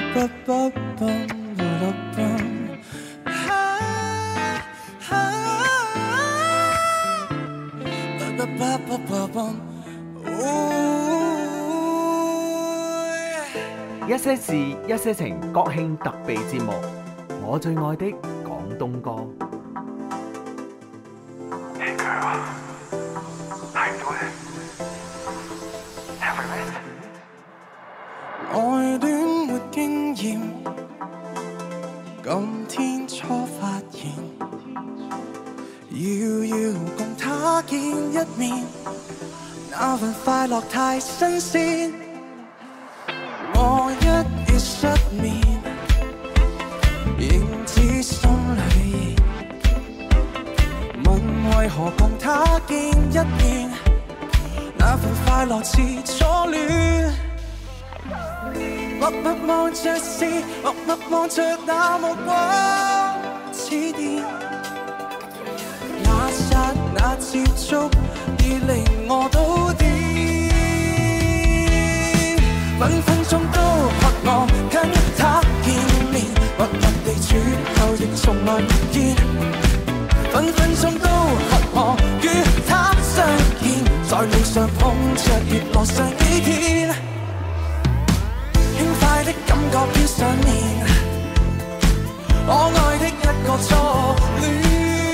一些事，一些情，國慶特備節目，我最愛的廣東歌。 Hey girl, how you doing? Have a minute? 愛戀沒經驗，今天初發現，遙共他見一面，那份快樂太新鮮。我一夜失眠，仍知心裏熱，問為何共他見一面，那份快樂似初戀。默默望着視，默默望着那目光似電，那剎那接觸已令我倒跌，分分鐘都渴望跟他見面，默默地處後亦從來沒見，分分鐘都渴望與他相見，在路上碰着月落上幾天，輕快的感覺飄上面，我愛的一個初戀。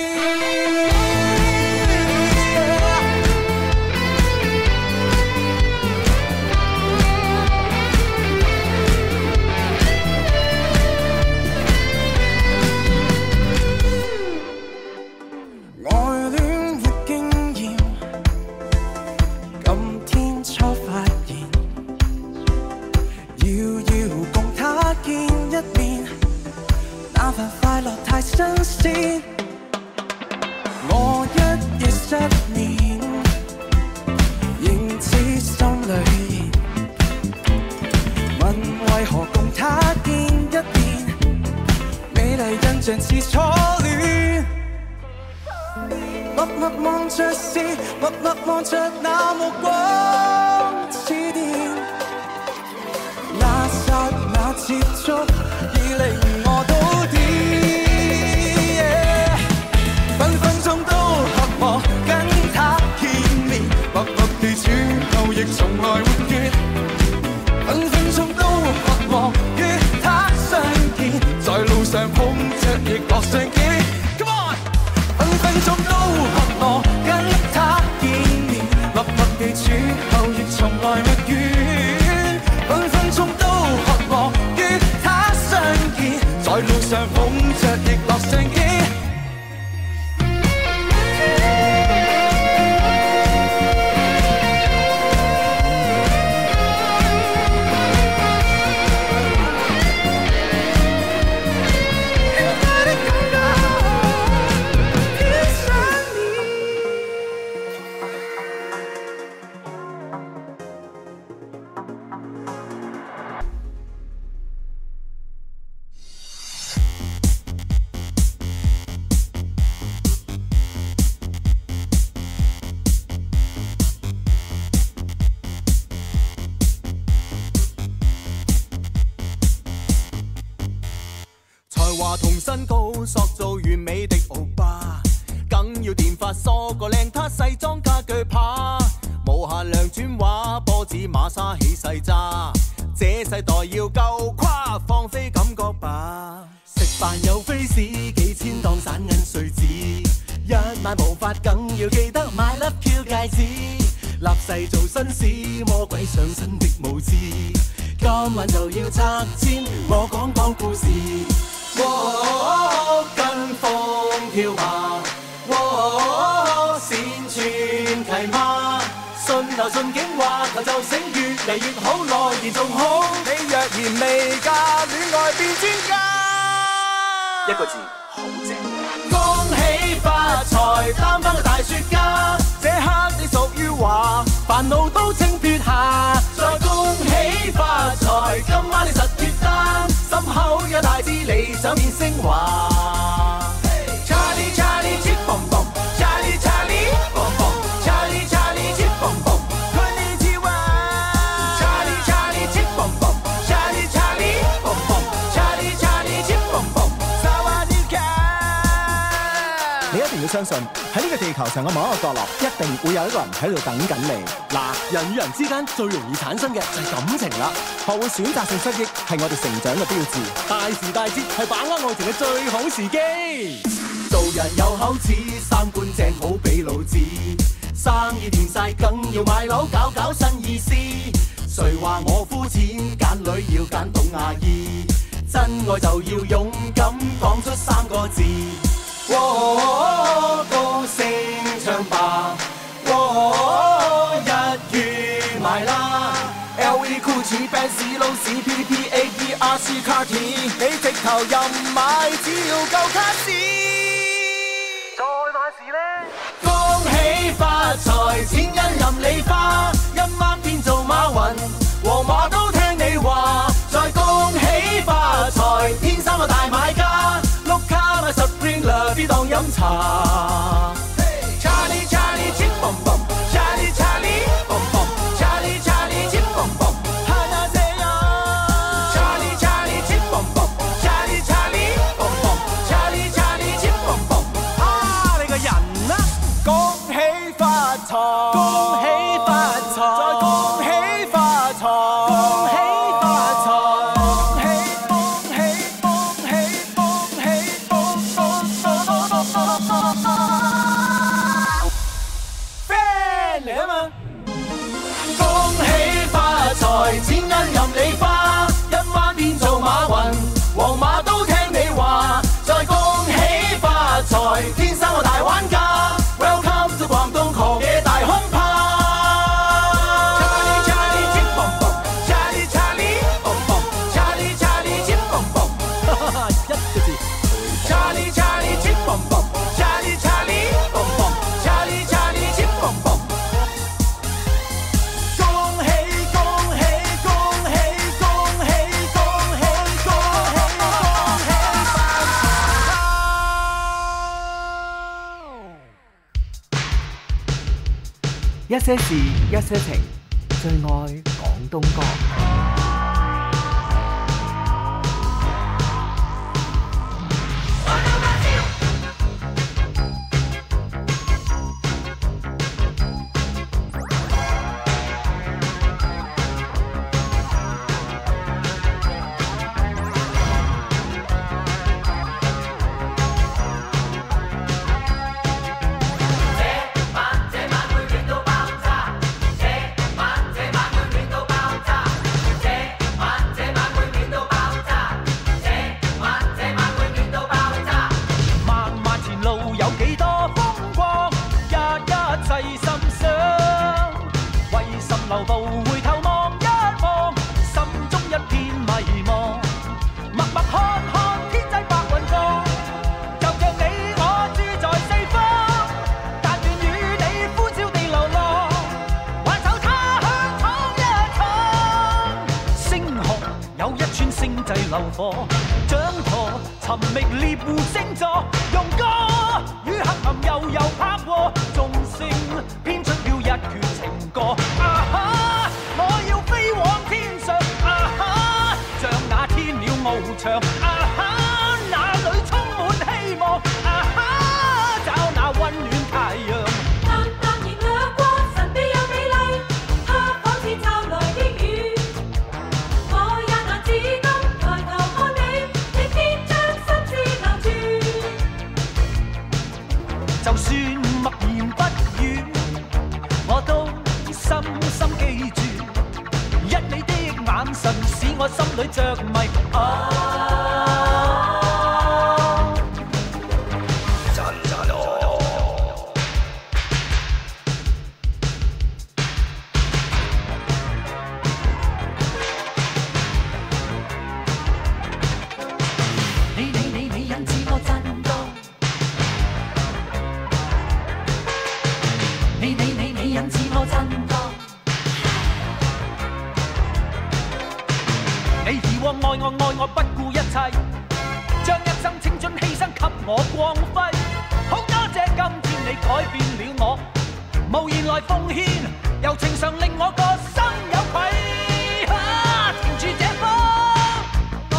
快樂太新鮮，我一夜失眠，仍知心裏熱，問為何共他見一面，美麗印象似初戀。默默望着視，默默望着那目光似電，那剎那接觸已令我倒跌。亦從來沒倦，分分鐘都渴望與他相見，在路上碰着亦樂上幾 Come on， 分分鐘都渴望跟他見面，默默地處後亦從來沒怨，分分鐘都渴望與他相見，在路上碰着亦樂上幾。 同身高塑造完美的歐巴，梗要電髮梳個靚撻，西裝加腳扒，無限量轉畫，波子馬莎起細渣，這世代要夠誇，放飛感覺吧。食飯有飛士，幾千當散銀碎紙，一晚無法梗要記得買粒 Q 戒指，立誓做紳士，魔鬼上身的舞姿，今晚就要拆遷，我講故事。跟風跳馬，線傳奇馬，順流順境話，求就醒越嚟越好，來年仲好。你若然未嫁，戀愛變專家， 一個字，好正。 恭喜發財，擔當個大雪家，這刻你屬於華，煩惱都清撇下。再恭喜發財，今晚你實脱單，心口有大志，理想變升華。Charlie Charlie Chip Boom Boom Charlie Charlie Boom Boom Charlie Charlie Chip Boom Boom Konnichiwa Charlie Charlie Chip Boom Boom Charlie Charlie Boom Boom 相信喺呢個地球上嘅某一個角落，一定會有一個人喺度等緊你。嗱，人與人之間最容易產生嘅就係感情啦。學會選擇性失憶係我哋成長嘅標誌。大時大節係把握愛情嘅最好時機。 做人有口齒，三觀正好比老子。生意掂晒，梗要買樓搞搞新意思。誰話我膚淺？揀女要揀懂牙醫。真愛就要勇敢講出3個字。高聲唱吧，日語埋啦。LV、Gucci、Benz、勞斯、PP、APRC、Cartier， 你直頭任買，只要夠卡士。 再買時呢？ 恭喜發財，錢因任你花，一晚變做馬雲，皇馬都聽你話。再恭喜發財，天生個大買家，碌卡買 Supreme 必當飲茶。Charlie Charlie Chip Bum Bum Charlie Charlie Bum Bum Charlie Charlie Chip Bum Bum 하나 세요 Charlie Charlie Chip Bum Bum Charlie Charlie Bum Bum Charlie Charlie Chip Bum Bum 你個人啊，恭喜發財， 恭喜發財， 再恭喜發財， 恭喜發財， 恭喜恭喜恭喜恭喜恭，friend 嚟啊嘛！ 恭喜發財，錢因任你花，一晚變做馬雲，皇馬都聽你話。再恭喜發財，天生個大玩家 ，Welcome to 廣東狂野大空炮。Charlie Charlie Chip Bum Bum Charlie Charlie Bum Bum Charlie Charlie Chip Bum Bum 一個字。 Charlie Charlie Chip Bum Bum Charlie Charlie Bum Bum Charlie Charlie Chip Bum Bum 恭喜恭喜恭喜恭喜恭喜恭喜一些事，一些情，最愛廣東歌。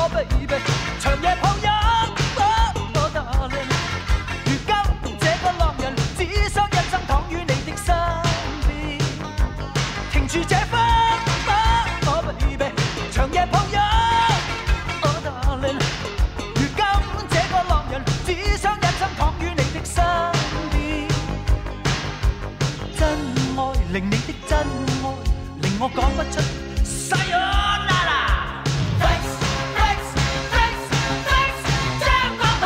長夜抱一，我 darling， 如今這個浪令你的真愛令我講不出 Sayonara。Thanks thanks thanks thanks 張國梅，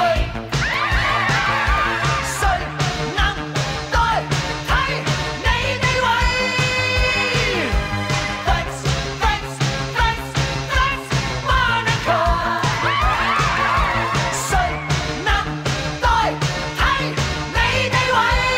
誰能代替你地位 ？Thanks thanks thanks thanks Monica， 誰能代替你地位？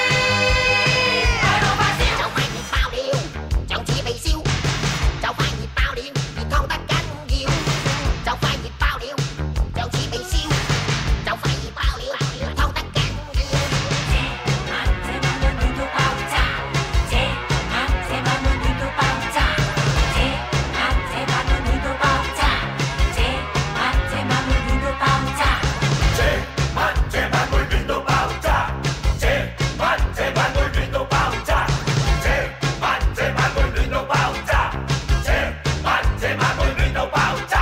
就快熱爆了，像似被燒，就快熱爆了，熱燙得緊要。就快熱爆了，像似被燒，就快熱爆了，熱燙得緊要。這晚溫暖到爆炸，這晚溫暖到爆炸，這晚溫暖到爆炸，這晚溫暖到爆炸。 這晚會亂到爆炸，這晚會亂到爆炸，這晚會亂到爆炸，這晚會亂到爆炸。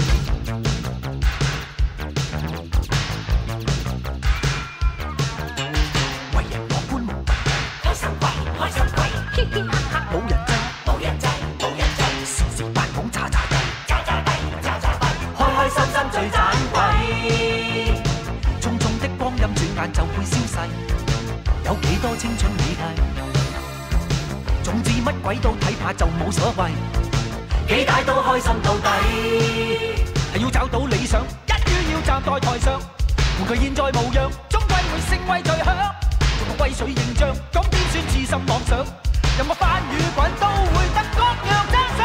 為人樂觀無弊， 開心鬼，嘻嘻哈哈冇人制，時時扮講渣渣地，開開心心最盞鬼。匆匆的光陰轉眼就會消逝，有幾多青春美麗？總之乜鬼都睇怕就冇所謂，幾大都開心到底。係要找到理想，一於要站在台上，換佢現在模樣，終歸會成為最響。用個威水形象，咁點算痴心妄想？任我翻與滾都會得各樣讚賞。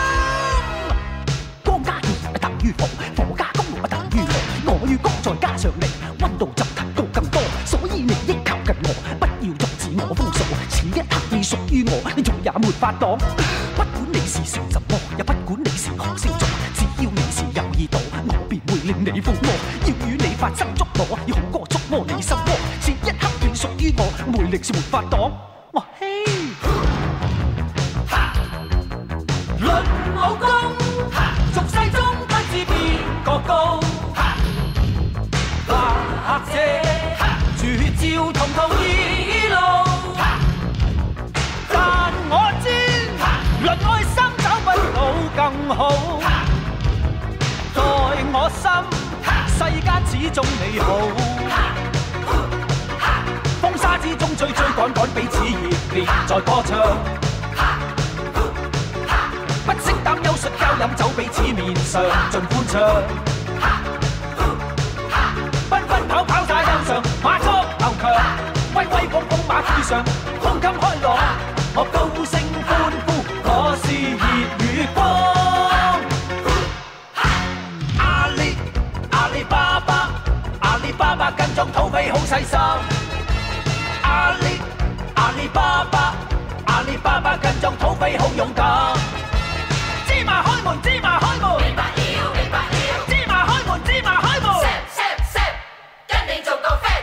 光加熱等於火，火加公路等於河。我與光再加上你，溫度就提高更多。所以你應靠近我，不要阻止我封鎖。此一刻你屬於我，你仲也沒法擋。不管你是成什麼，也不管你是何星座，只要你是有耳朵，我便會令你瘋魔。要與你發生觸摸，要好過觸摸你心窩。此一刻便屬於我，魅力是沒法擋。哇嘿！論武功，俗世中不知邊個高，或者絕招同途異路。但我知，論愛心找不到更好。在我心，世間始終美好。風沙之中追趕彼此熱烈在歌唱。不惜擔憂術交飲酒彼此面上盡歡唱。奔跑在路上，馬速頭強，威風馬背上，胸襟開朗。我高聲歡呼，我是熱與光。阿里巴巴跟蹤土匪好細心。阿里巴巴跟蹤土匪好勇敢。芝麻開門，明白了，芝麻開門。Zap，跟你做個 fan，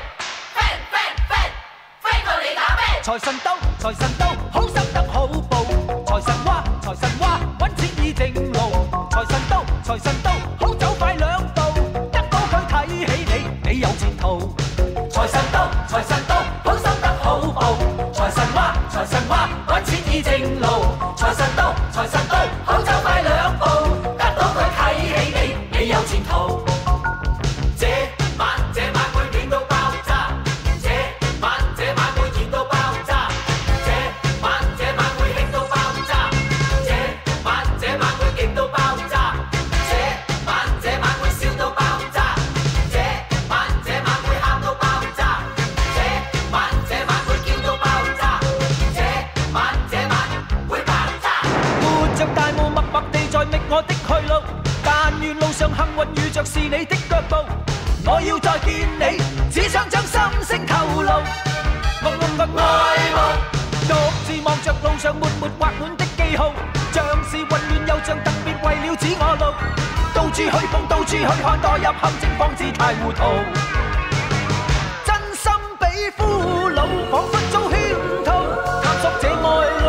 飛過你打咩？財神到，好心得好報。財神話，揾錢易正路。財神到，好走快兩步，得到佢睇起你有前途。財神到，好心得好報。財神話，揾錢易正路。財神到，好走快兩步，得到佢睇起你有前途。這晚會亂到爆炸，這晚會熱到爆炸，這晚會興到爆炸，這晚會勁到爆炸，這晚會笑到爆炸，這晚會喊到爆炸，這晚會叫到爆炸，這晚會爆炸。活着大霧默默地在覓我的去路，但願路上幸運遇着是你的腳步。我要再見你，只想將心聲透露。愛慕，獨自望着路上沒畫滿的記號，像是混亂又像特別為了指我路。到處去碰，到處去看，墮入陷阱方知太糊塗。真心比俘虜，彷彿遭圈套，探索這愛路。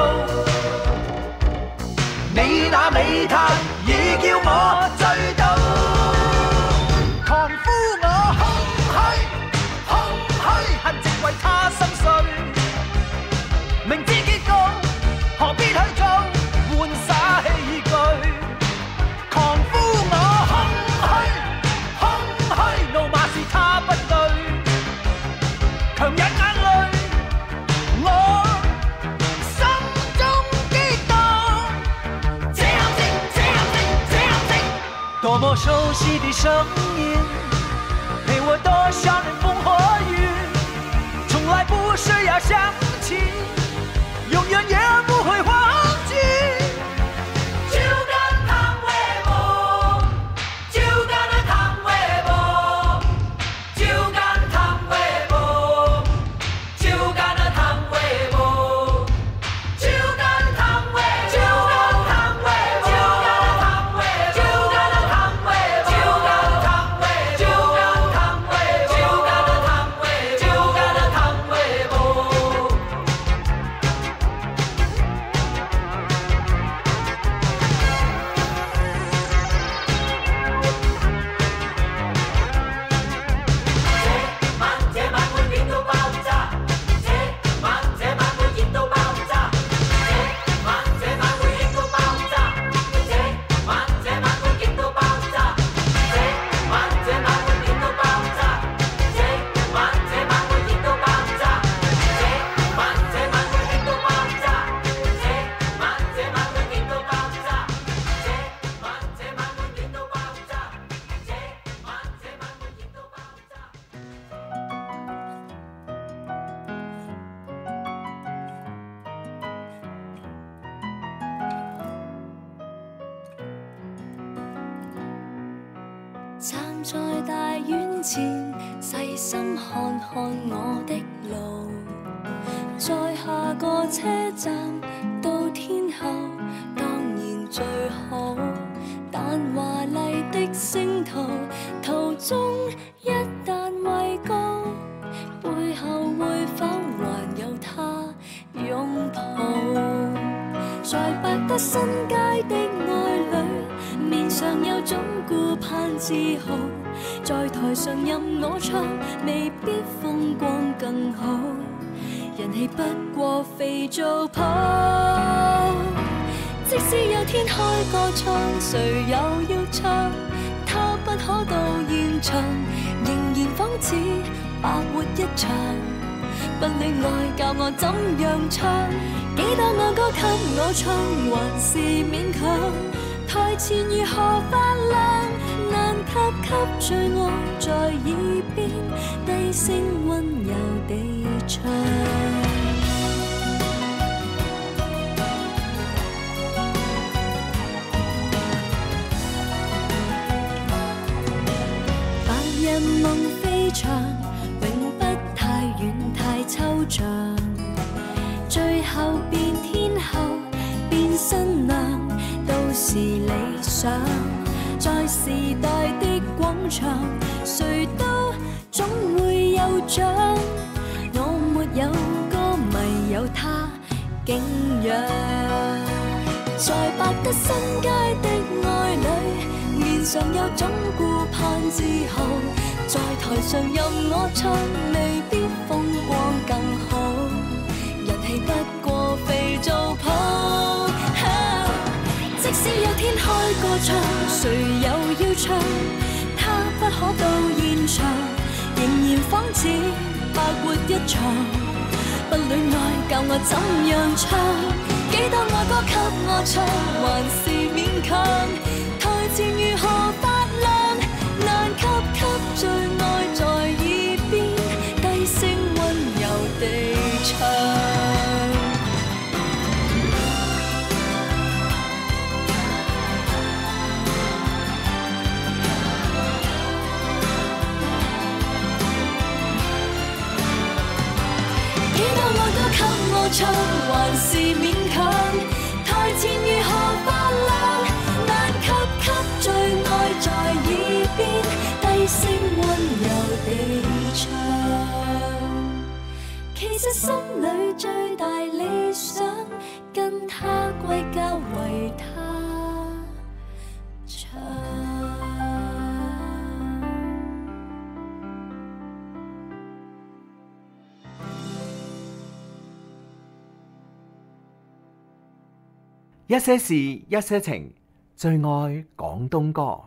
你那美態已叫我醉倒。狂呼我空虛，恨直為他心碎。明知結局熟悉的声音，陪我多少人风和雨，从来不是要想起，永远也不会忘记。 就跟汤唯无，就跟那汤唯无，就跟汤唯无，就跟那汤唯无，就跟汤唯，就跟汤唯，就跟那汤唯，就跟那汤唯，就跟汤唯，就跟汤唯，就跟那汤唯，就跟那汤唯无。这晚會變到爆炸，這晚會熱到爆炸，這晚會熱到爆炸，這晚會熱到爆炸，這晚會變到爆炸，這晚會熱到爆炸，這晚會熱到爆炸，這晚會熱到爆炸，這晚會熱到爆炸，這晚會熱到爆炸。 站在大院前，細心看看我的路，在下個車站到天后，當然最好。但華麗的星途，途中一旦畏高，背後會否還有他擁抱？在百德新街的愛侶，面上有種顧盼自豪，在台上任我唱，未必風光更好，人氣不過肥皂泡。即使有天開個唱，誰又要唱？他不可到現場，仍然仿似白活一場。不戀愛教我怎樣唱，幾多愛歌給我唱，還是勉強。台前如何發亮，難及給最愛在耳邊低聲溫柔地唱。白日夢飛翔，永不太遠太抽象，最後變天后變新娘都是理想。在時代的廣場，誰都總會有獎。我沒有歌迷，有他敬仰。在百德新街的愛侶，面上有種顧盼自豪，在台上任我唱，未必風光更好，人氣不過肥皂泡。即使有天開個唱，誰又要唱？他不可到現場，仍然仿似白活一場。不戀愛教我怎樣唱？幾多愛歌給我唱，還是勉強。台前如何發亮，難及給最愛在耳邊低聲溫柔地唱。幾多愛歌給我唱，還是勉強。台前如何發亮，難及給最愛在耳邊低聲溫柔地唱。其實心裏最大理想，跟他歸家為他唱。 一些事，一些情，最愛廣東歌。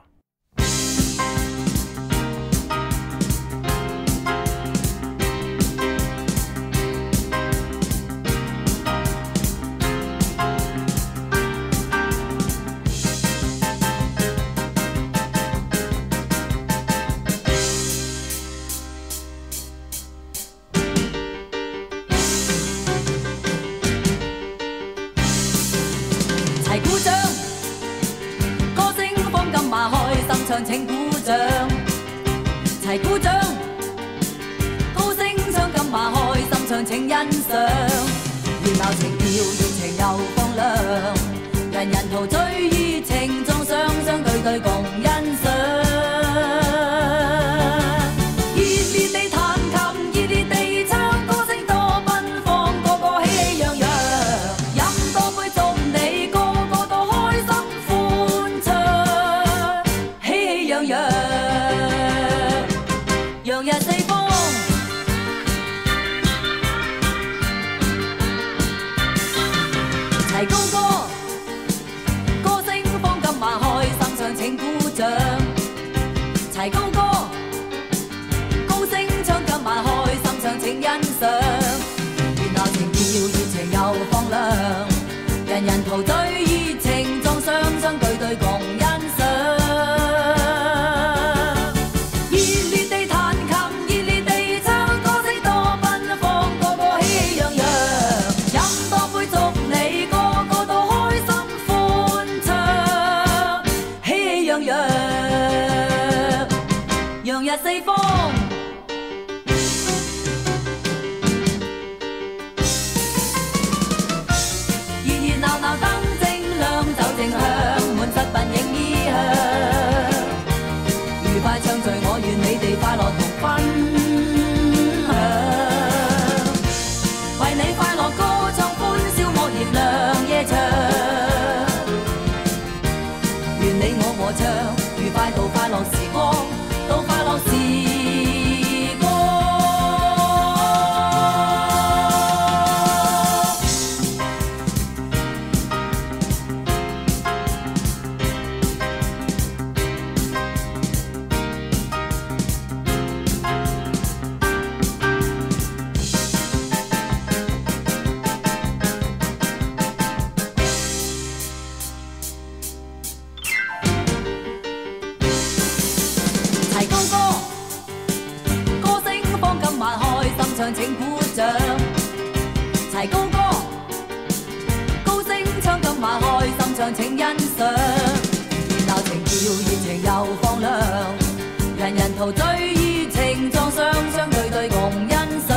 上請鼓掌，齊鼓掌，高聲唱今晚開心唱請欣賞，熱鬧情調熱情又放亮，人人陶醉熱情中雙雙對對共欣賞。齊高歌，高聲唱今晚開心唱請欣賞，熱鬧情調熱情又放亮，人人陶醉熱情中雙雙對對共欣賞，熱烈地彈琴熱烈地唱，歌聲多奔放，個個喜氣洋洋，飲多杯祝你個個都開心歡暢，喜氣洋洋。洋溢四方，熱熱鬧鬧燈正亮，酒正香，滿室鬢影衣香，愉快暢聚，我願你哋快樂同分享，為你快樂歌唱，歡笑惡言亮夜長，願你我和唱，愉快到快樂時光。到快樂時光，齊高歌，歌聲放今晚開心唱請鼓掌，齊高歌，高聲唱今晚開心唱請欣賞，熱鬧情調熱情又放亮，人人陶醉熱情中雙雙對對共欣賞，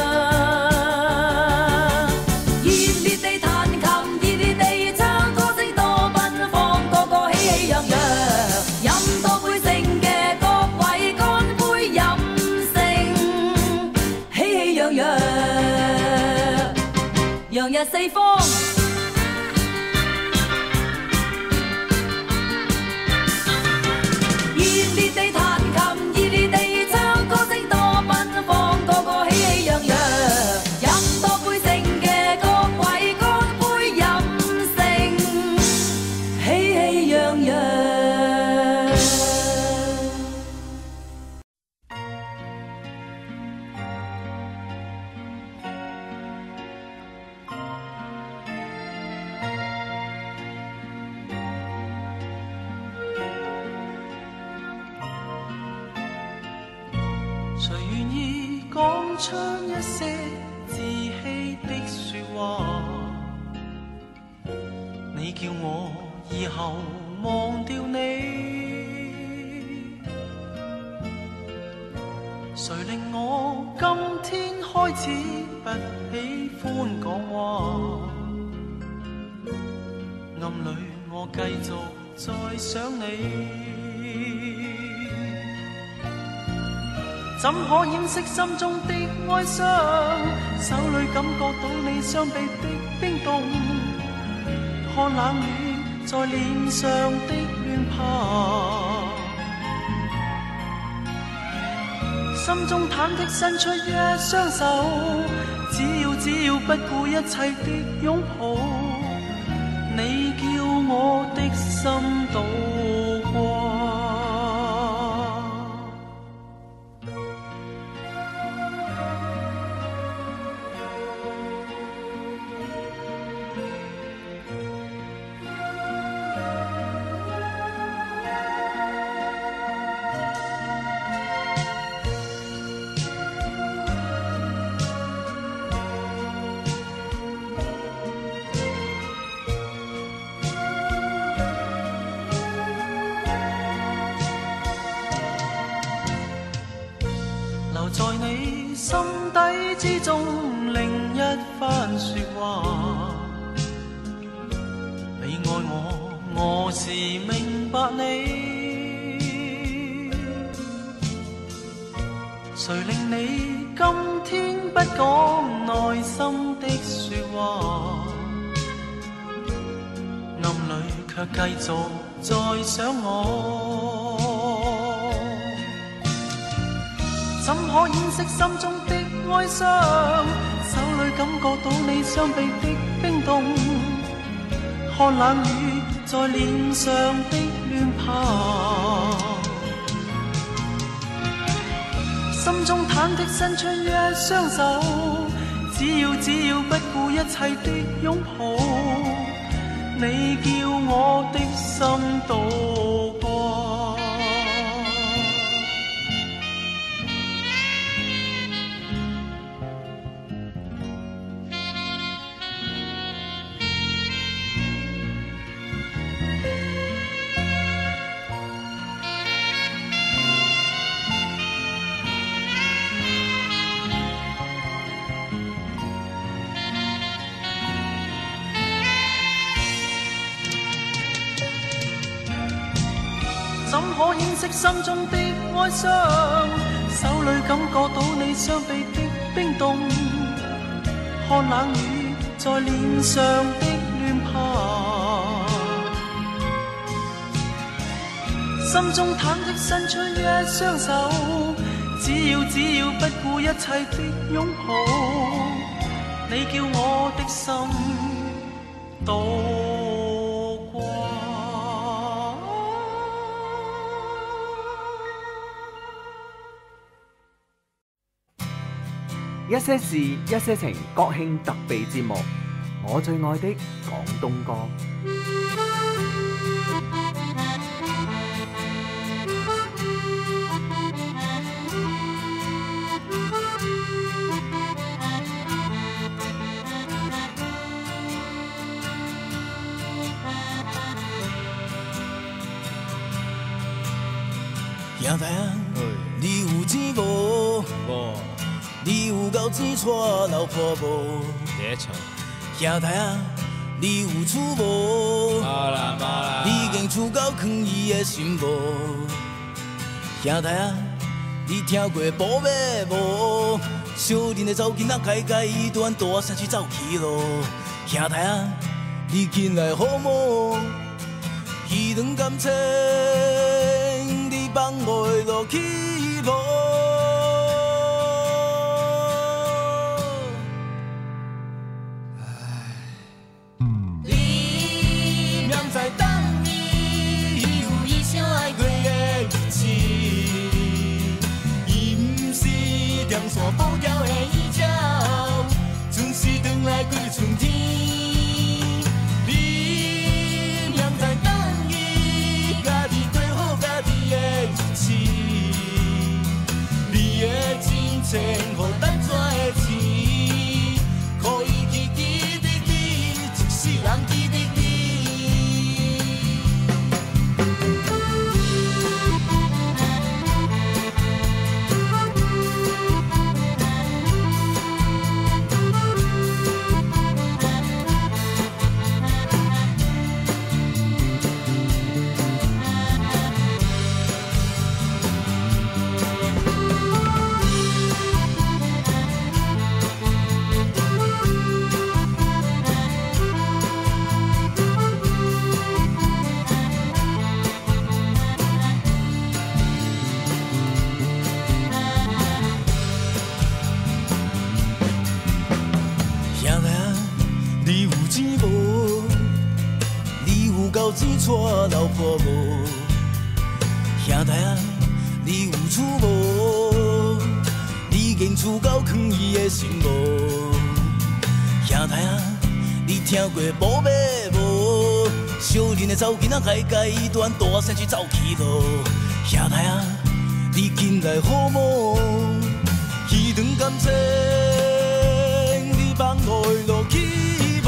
熱烈地彈琴熱烈地唱，歌聲多奔放，個個喜氣洋洋，飲多杯勝嘅各位乾杯飲勝，喜氣洋洋，洋溢四方。 誰願意講出一些自欺的說話？你叫我以後忘掉你，誰令我今天開始不喜歡講話？暗裏我繼續在想你。怎可掩飾心中的哀傷？手裏感覺到你雙臂的冰凍，看冷雨在臉上的亂爬，心中忐忑伸出一雙手，只要不顧一切的擁抱，你叫我的心倒掛。 心底之中另一番說話。你愛我，我是明白你。誰令你今天不講內心的說話？暗裏卻繼續在想我。怎可掩飾心中的哀傷？手裏感覺到你雙臂的冰凍，看冷雨在臉上的亂爬，心中忐忑伸出一雙手，只要不顧一切的擁抱，你叫我的心渡過。怎可掩飾心中的哀傷？手裏感覺到你雙臂的冰凍，看冷雨在臉上的亂爬，心中忐忑伸出一雙手，只要不顧一切的擁抱，你叫我的心渡。 一些事，一些情，國慶特備節目，我最愛的廣東歌。 兄弟啊，你有錢無？無。你有夠錢娶老婆無？別唱。兄弟啊，你有厝無？冇啦冇啦。你已經厝夠囥伊的心無？兄弟啊，你聽過寶馬無？小陣的查某囡仔開伊段大城市走去咯。兄弟啊，你近來好無？彼段感情你放袂落去無？山步桥的伊鳥，準時轉來幾春天。你明知等伊，家己過好家己的日子。你的真情，予咱怎會試？可以去記得你，一世人記得你。娶老婆無？兄弟啊，你有厝無？你已經厝夠囥伊的心無？兄弟啊，你聽過寶馬無？小陣的查某囡仔開伊段大城市走去咯。兄弟啊，你近來好無？彼段感情你放袂落去無？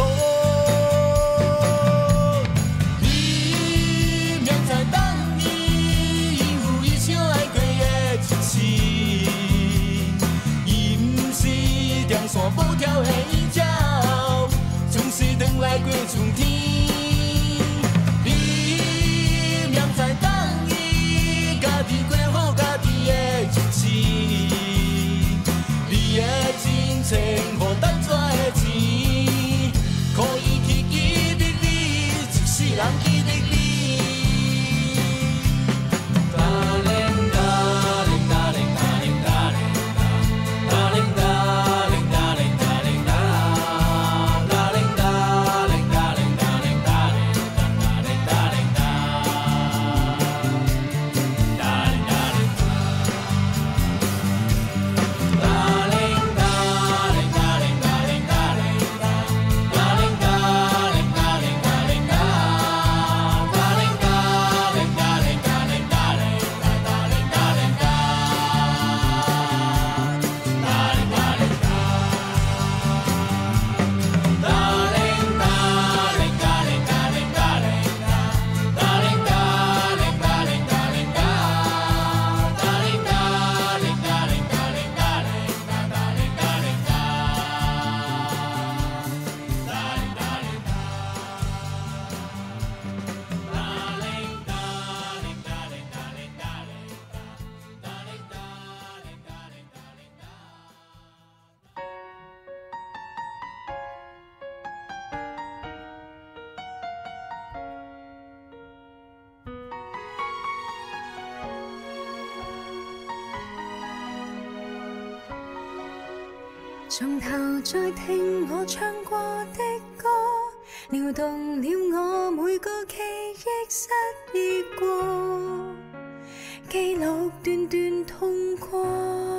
從頭再聽我唱過的歌，撩動了我每個記憶失憶過，記錄段段痛過。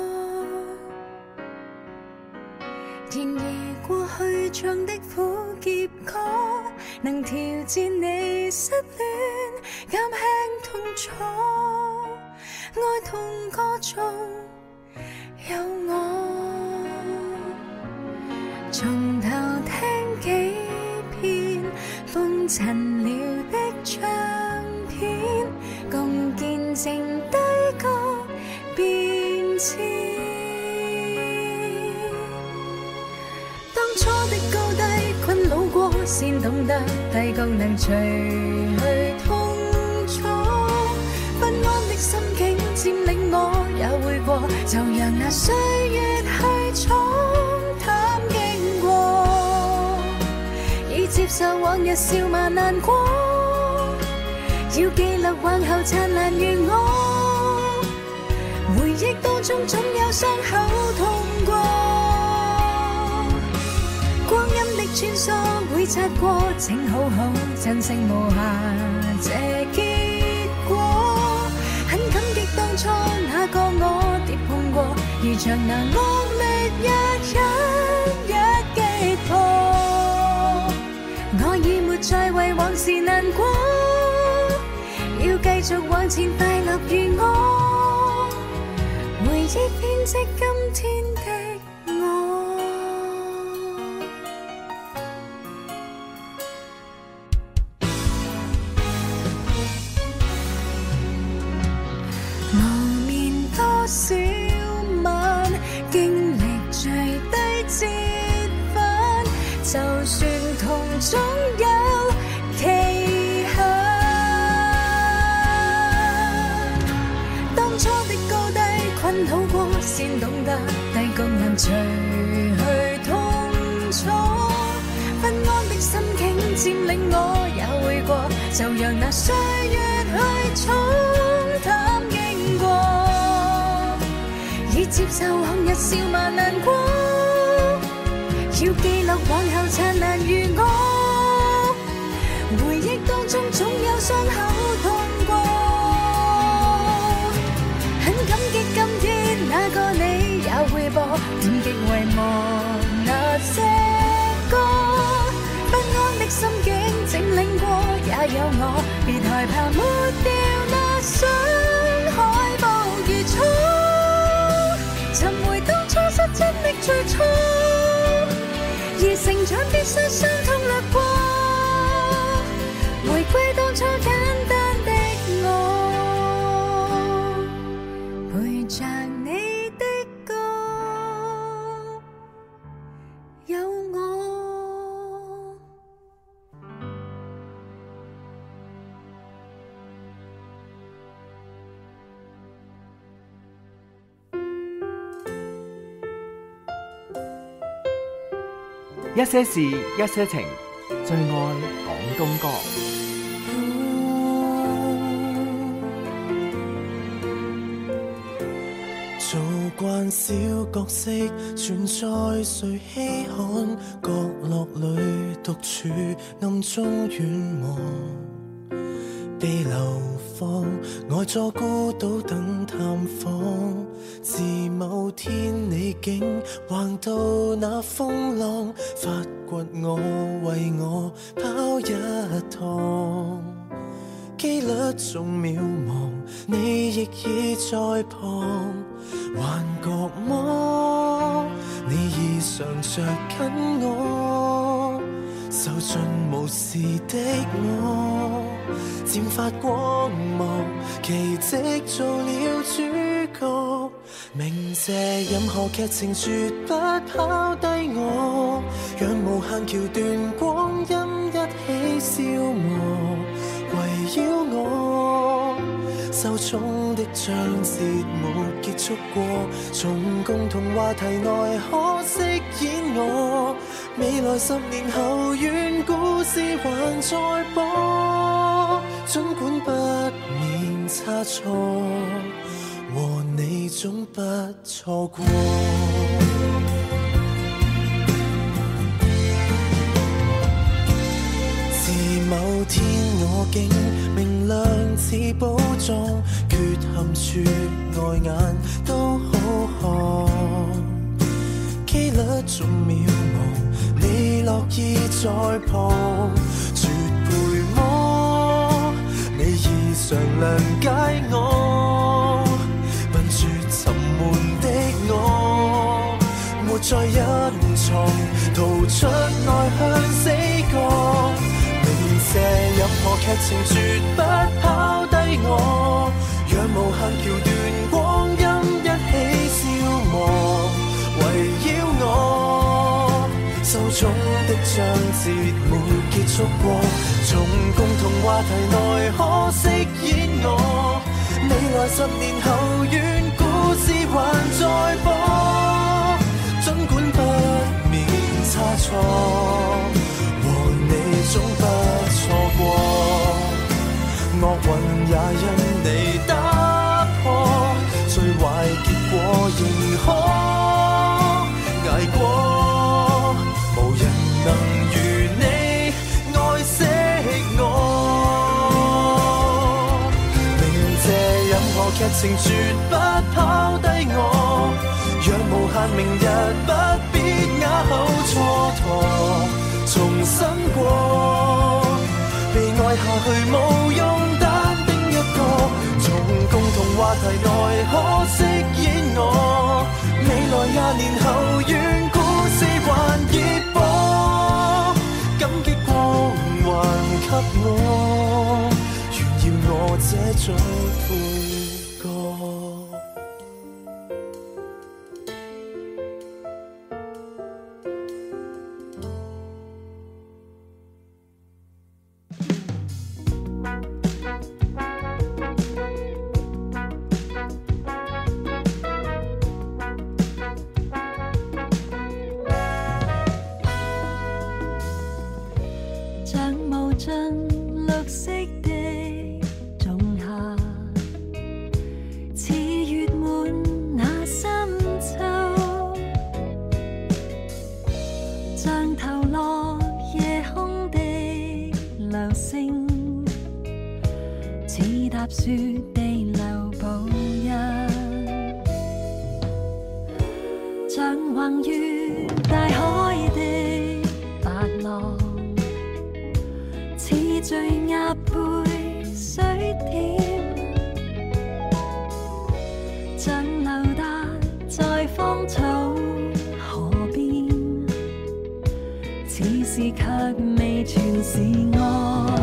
然而過去唱的苦澀歌，能調節你失戀，減輕痛楚。愛同歌頌有我，從頭聽幾遍封塵了的唱片，共見證低谷變遷。當初的高低困擾過，先懂得低谷能除去痛楚。不安的心境佔領我，也會過，就讓那歲月去闖淡經過。已接受往日笑罵難過，要記錄往後燦爛如我。回憶當中總有傷口痛過，光陰的穿梭會擦過，請好好珍惜無瑕這結果。很感激當初那個我跌碰過，如像那惡力一擊破。我已沒再為往事難過，要繼續往前快樂如我。回憶編織今天的我。無眠多少晚，經歷最低折返，就算痛總有期限。當初的高低困擾過，先懂得低谷能除去痛楚。不安的心境佔領我，也會過，就讓那歲月去闖淡經過。已接受往日笑罵難過，要記錄往後燦爛如我。回憶當中總有傷口痛過，很感激今天那個你也會播，點擊遺忘那些歌。不安的心境佔領過，也有我，別害怕抹掉那傷海報如初，尋回當初失真的最初，而成長必須傷痛掠過，回歸當初簡單的我，陪着你的歌有我。 一些事，一些情，最愛廣東歌。 做慣小角色，存在誰稀罕？角落裏獨處，暗中遠望，被流放，呆坐孤島等探訪。自某天你竟橫渡那風浪，發掘我，為我跑一趟。機率縱渺茫，你亦已在旁，幻覺麼？你已常着緊我，受盡無視的我，漸發光芒，奇蹟做了主角。明謝任何劇情絕不拋低我，讓無限橋段光陰一起消磨，圍繞我。受寵的章節沒結束過，從共同話題內可飾演我。未來10年後，願故事還在播，儘管不免差錯，和你總不錯過。 境明亮似寶藏，缺陷處礙眼都好看。機率總渺茫，你樂意再抱，絕配麼？你已常諒解我，笨拙沉悶的我，沒再隱藏，逃出內向死角。明謝任何劇情絕不拋低我，讓無限橋段光陰一起消磨，圍繞我。手中的章節沒結束過，從共同話題內可飾演我。未來10年後，願故事還在播，儘管不免差錯，和你總不錯過。惡運也因你打破，最壞結果仍可捱過，無人能如你愛惜我。劇情絕不拋低我，讓無限明日不必啞口蹉跎，重新過，被愛下去無用單丁一個，從共同話題內可飾演我，未來20年後願故事還熱播，感激光環給我，炫耀我這種配。 雪地流步日，像橫越大海的白浪，似醉鴨背水點，像流達在芳草河邊，此時卻未全是愛。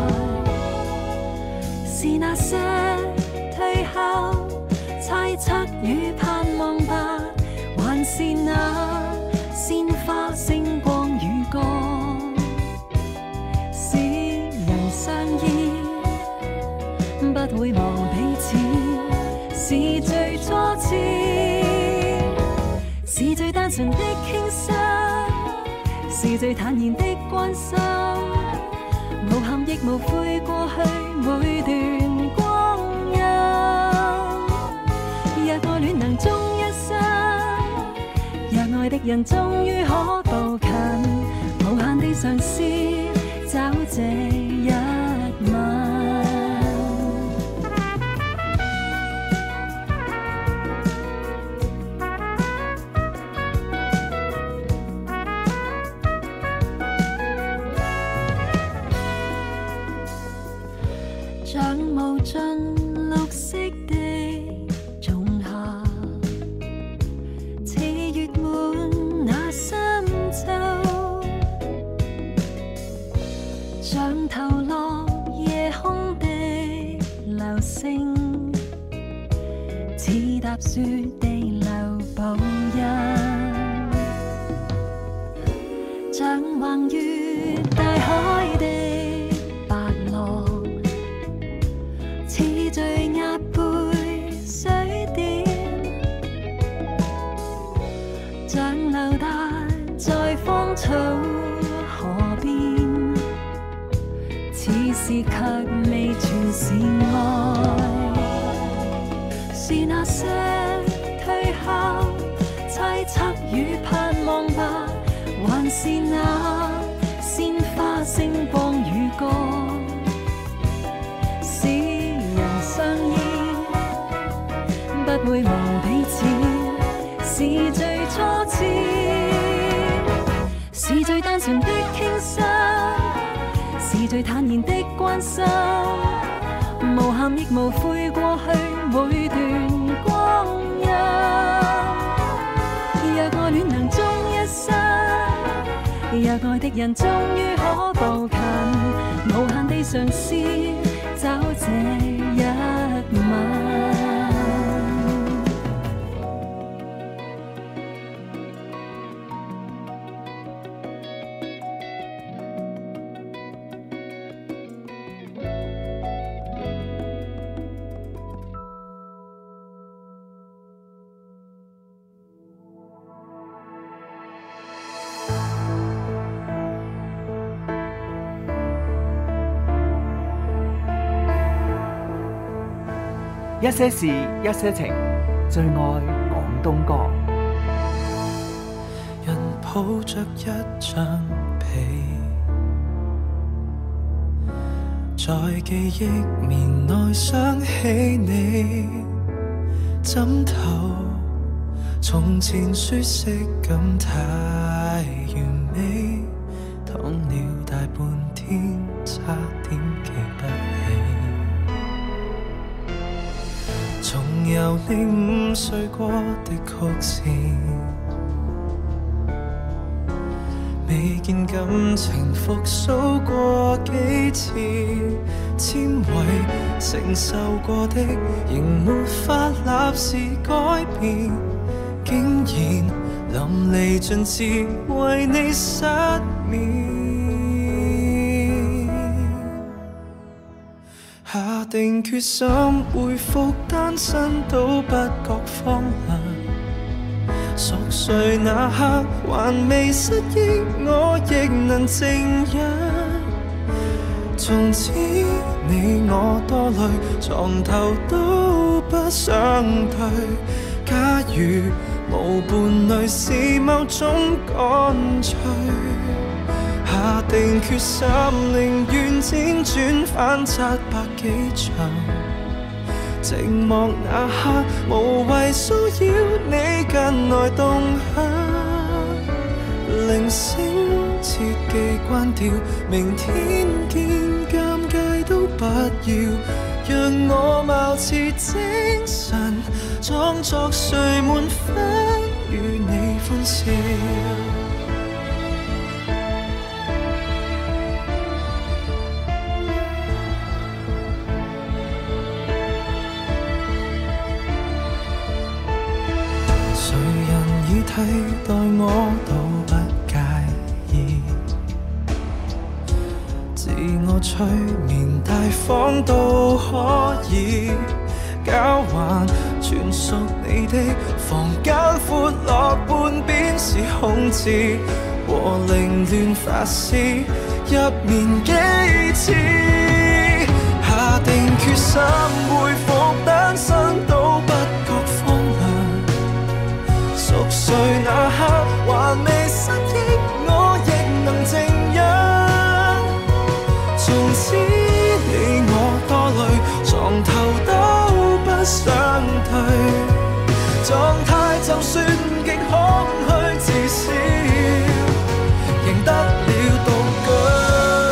是那些退後猜測與盼望吧，還是那鮮花星光與歌，使人相依不會忘彼此，是最初次，是最單純的傾訴，是最坦然的關心，無憾亦無悔過去每段光陰。若愛戀能終一生，若愛的人終於可步近，無限地嘗試找這一吻。像無盡綠色的仲夏，似月滿那深秋，像投落夜空的流星，似踏雪地流步印，像橫越大海的似醉鴨背水點，像流達在芳草河邊，此時卻未全是愛。是那些退後猜測與盼望吧，還是那鮮花星光與歌， 生，是最坦然的關心，無憾亦無悔過去每段光陰。若愛戀能終一生，若愛的人終於可步近，無限地嘗試找這一吻。 一些事，一些情，最愛廣東歌。 人抱着一張被，在記憶棉內想起你，枕頭從前舒適感太完美，躺了大半天，差點記不起。重遊你5歲過的曲線，未見感情復甦過幾次，纖維承受過的仍沒法立時改變，竟然淋漓盡致為你失眠。下定決心回復單身都不覺荒涼，熟睡那刻還未失憶，我亦能靜養。從此你我多累，床頭都不想退。假如無伴侶是某種乾脆，下定決心寧願輾轉反側百幾場，寂寞那刻無謂騷擾你近來動向，鈴聲切記關掉，明天見，尷尬都不要，讓我貌似精神，裝作睡滿分與你歡笑。替代我都不介意，自我催眠大方都可以，交還全屬你的房間，闊落半邊是空置，和凌亂發洩入眠幾次，下定決心回復單身都不覺荒涼。熟睡那刻還未失憶，我亦能靜養。從此你我多累，床頭都不想退，狀態就算極空虛至少，贏得了獨居。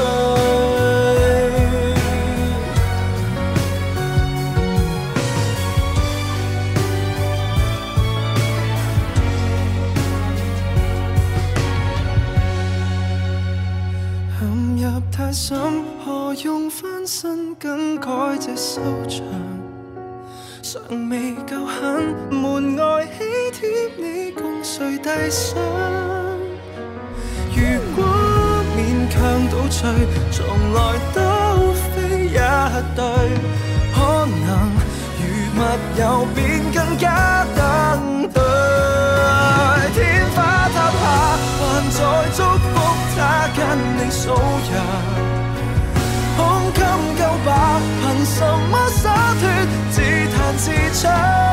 太深，何用翻身更改這收場？尚未夠狠，門外喜帖你共誰遞上？如果勉強倒退，從來都非一對，可能如密友便更加登對。天花塌下，還在祝福他跟你數日。胸襟夠吧，憑什麼灑脫，自彈自唱？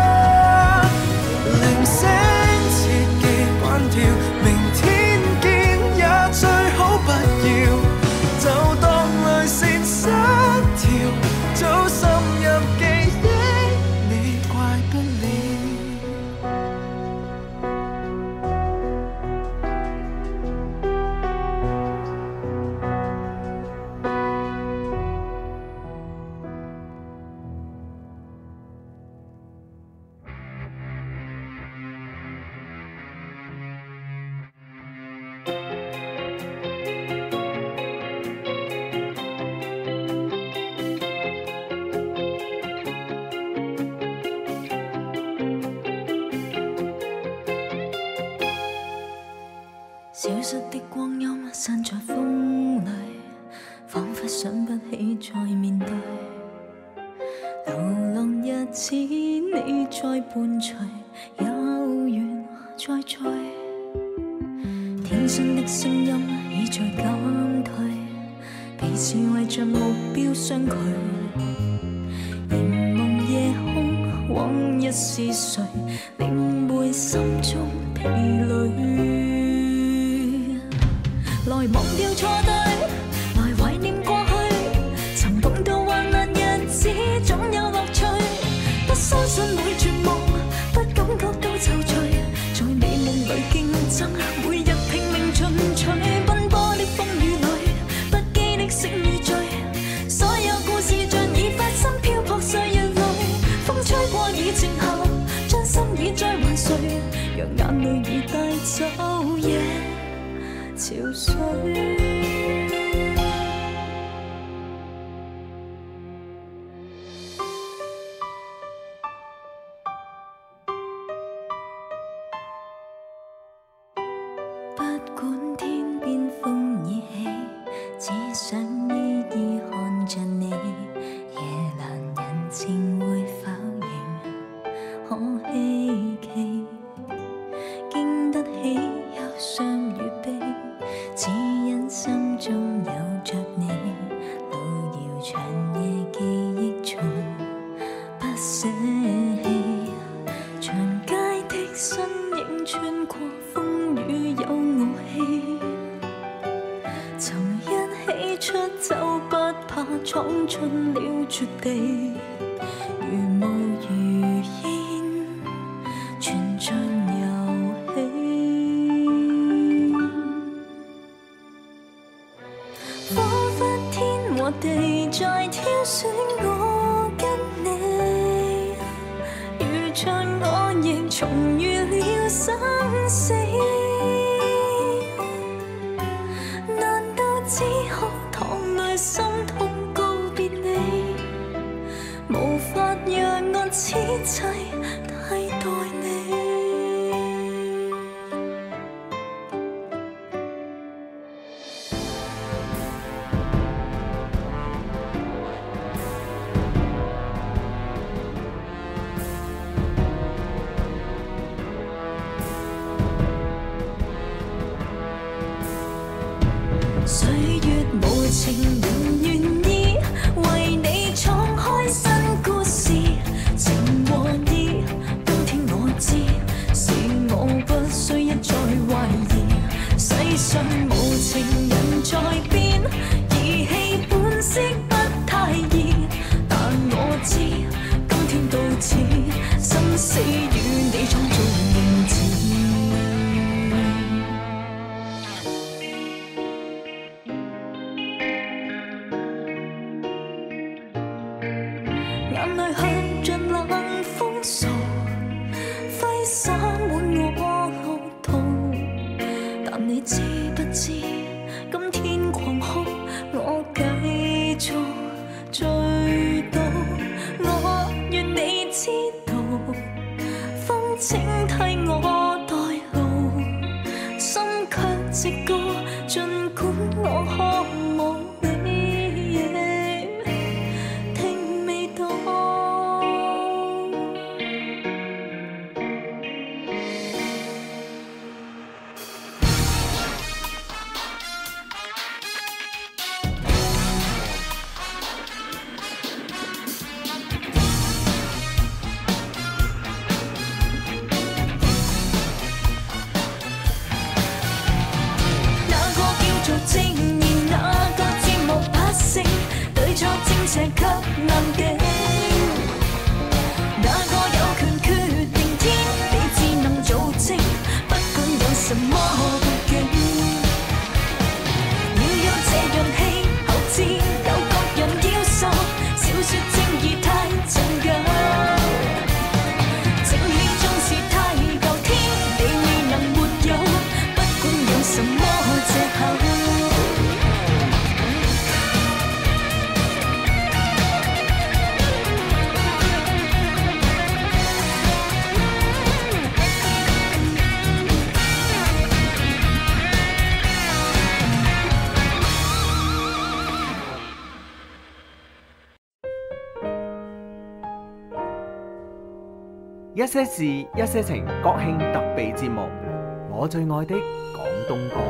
鈴聲切記關掉，明天見也最好不要，就當淚腺失調，早滲入記憶，你怪不了。 消失的光阴散在風裏，彷彿想不起再面對。流浪日子你在伴隨，有緣再聚。天生的聲音已在減退，彼此為着目標相距。凝望夜空，往日是誰領會心中疲累？來忘掉錯對，來懷念過去，曾碰到患難日子總有樂趣。不相信會絕望，不感覺到躊躇，在美夢裏競爭，每日拼命進取。奔波的風雨裏，不羈的醒與醉，所有故事像已發生，漂泊歲月裏，風吹過已靜候，將心意再還誰，讓眼淚已帶走夜潮水。不管天邊風已起，只想依依看着你。夜闌人靜會否仍可希冀，經得起憂傷與悲，只因心中有着你。路遙長夜記憶從不捨棄，長街的身影穿過風雨有我氣，曾一起出走不怕闖進了絕地，如霧如煙全像遊戲，彷彿天和地在挑選我跟你，如像我亦重遇了生死，難道只可淌淚心痛告別你，無法讓我此際替代你。歲月無情仍願意為你闖開新故事，情和義，今天我知，是我不需一再懷疑。世上無情人在變，義氣本色不太易，但我知，今天到此，生死與你創造名字。眼淚向着冷風掃，揮灑滿我路途。但你知不知，今天狂哭，我繼續醉倒。我願你知道，風請替我代勞，心卻直告，儘管我渴望你。聽未到， 一些事，一些情，國慶特備節目，我最愛的廣東歌。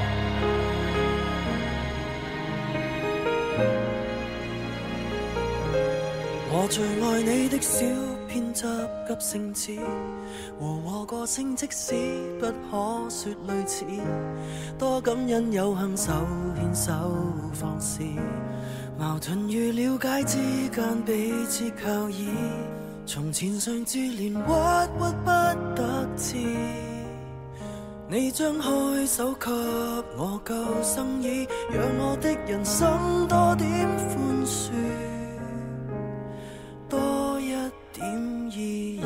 我最愛你的小偏執急性子，和我個性即使不可說類似，多感恩有幸手牽手放肆，矛盾與了解之間彼此靠倚，從前常自憐鬱鬱不得志，你張開手給我救生衣，讓我的人生多點寬恕，多一點意義。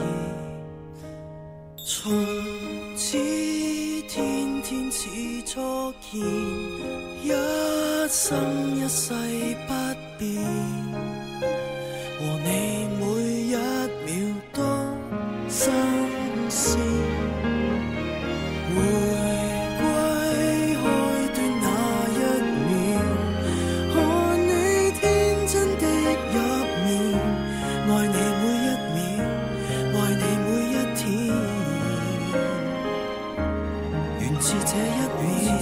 從此天天似初見，一生一世不變，和你每一秒都新鮮。回歸開端那一秒，看你天真的一面，愛你每一秒，愛你每一天，緣自這一秒。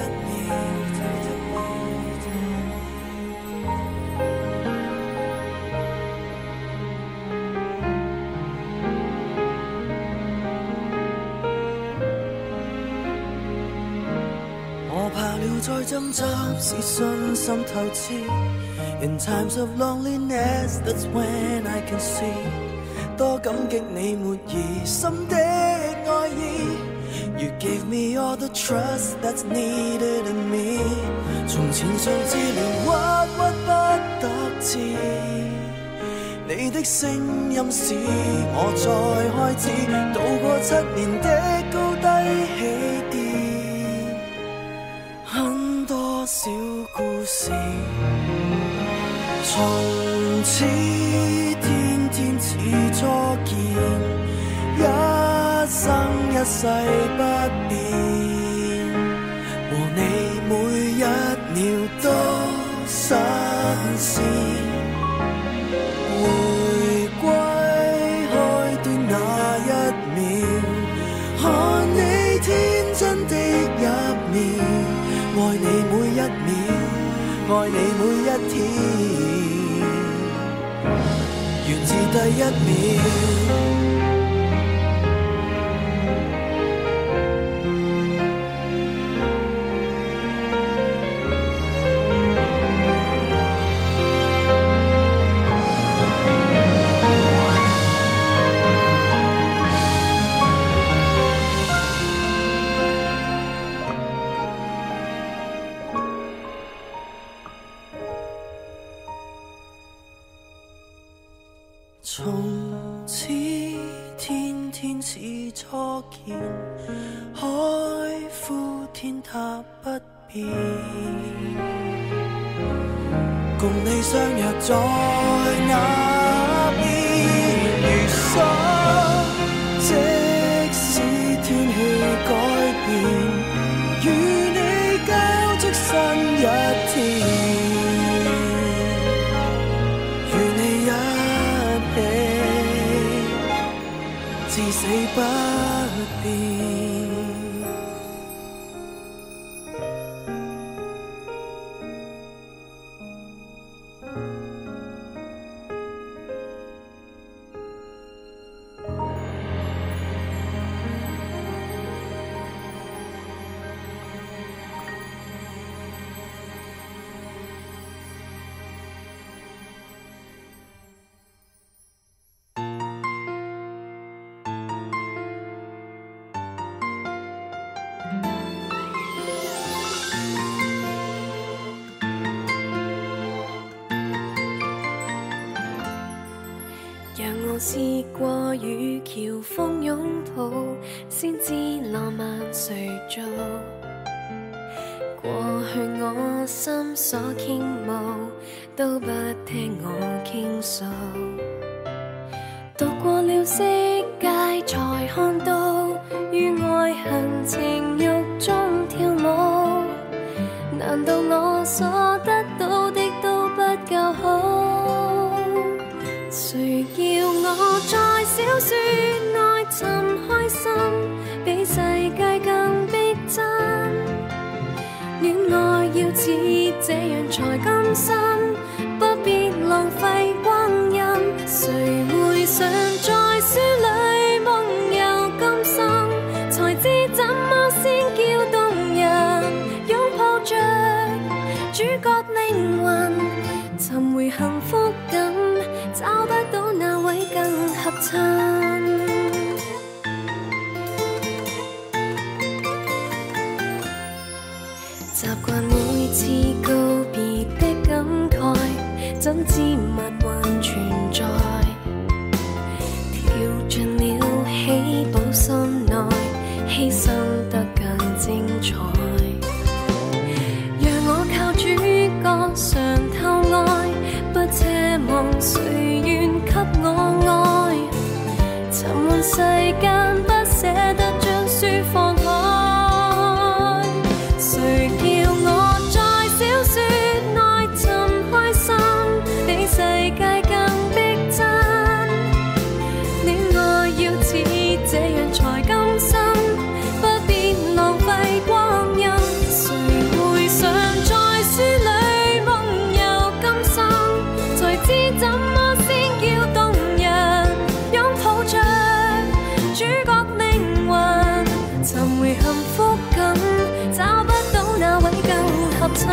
我怕了再爭執，是信心透支。In times of loneliness, that's when I can see， 多感激你沒疑心的愛意。You gave me all the trust that's needed in me。從前常自憐鬱鬱不得志，你的聲音使我再開始渡過7年的高低起跌，很多小故事。從此天天似初見，一生一世不變，和你每一秒都新鮮。回歸開端那一秒，看你天真的一面，愛你每一秒，愛你每一天，源自第一秒。從此天天似初見，海枯天塌不變，共你相約在那邊。如梭，即使天氣改變，與你交織新一天。至死不變。 我試過與橋風擁抱，先知浪漫誰做。過去我心所傾慕，都不聽我傾訴。讀過了色戒，才看到於愛恨情慾中跳舞。難道我所得到的都不夠好？誰叫我在小説才甘心，不必浪費光陰。誰會想在書裏夢遊今生，才知怎麼先叫動人。擁抱着主角靈魂，尋回幸福感，找不到那位更合襯。習慣每次告別的感慨，怎知密還存在。跳進了起步心內，犧牲得更精彩。讓我靠主角嘗透愛，不奢望誰願給我愛。沉悶世間不捨得將書放開。誰叫我在小說內尋開心，比世界更逼真。戀愛要似這樣才甘心，不必浪費光陰。誰會想在書裏夢遊今生，才知怎麼先叫動人。擁抱着主角靈魂，尋回幸福感，找不到那位更合襯。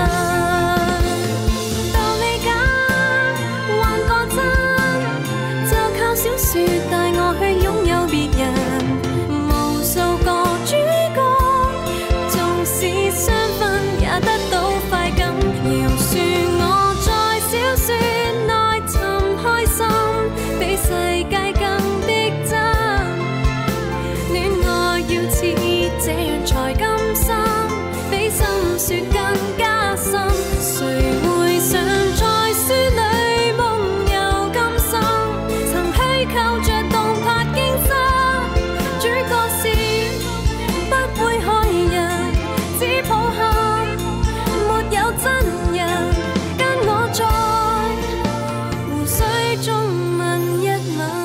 道理假還覺真，就靠小說帶我去擁有別人。無數個主角，縱使相分也得到快感。饒恕我在小說內尋開心，比世界更逼真。戀愛要似這樣才甘心，比心說更加深。誰會想在書裏夢遊今生，曾虛構着動魄驚心。主角是不會害人，只抱憾沒有真人，跟我在湖水中吻一吻。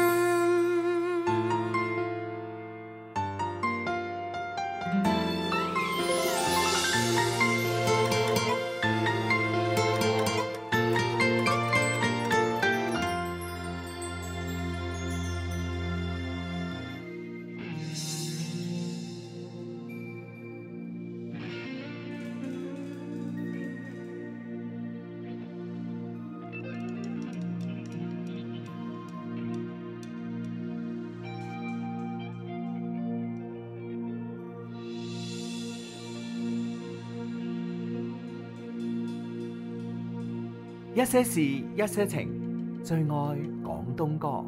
一些事，一些情，最愛廣東歌。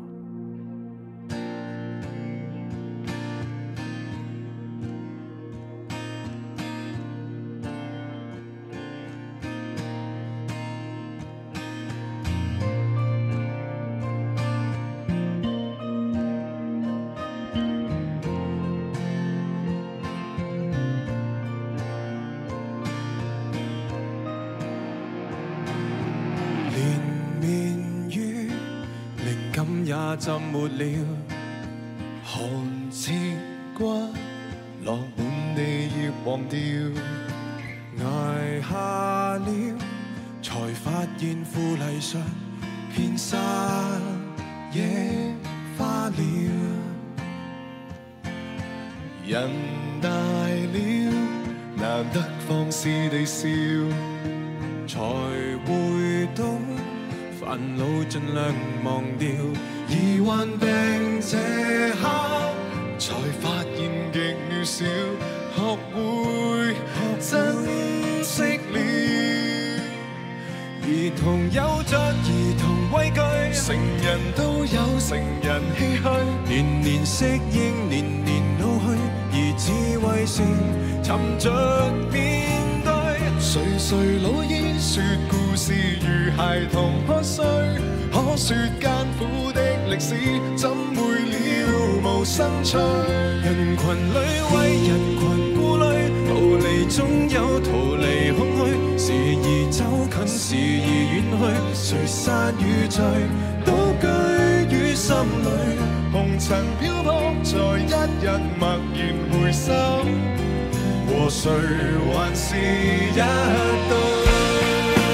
也浸沒了，寒刺骨落滿地葉黃掉，捱下了，才發現腐泥上遍撒野花了。人大了，難得放肆地笑，才會懂煩惱盡量忘掉。而患病這刻，才發現極渺小，學會珍惜了。兒童有着兒童畏懼，成人都有成人唏噓，年年適應，年年老去，而智慧是沉着面對。垂老矣，說故事如孩童喝水，可說艱苦的歷史怎會了無生趣？人群裏為人群顧慮，逃離中有逃離空虛，時而走近，時而遠去，誰散與聚都居於心裏，紅塵漂泊在一日默然回首，和誰還是一對？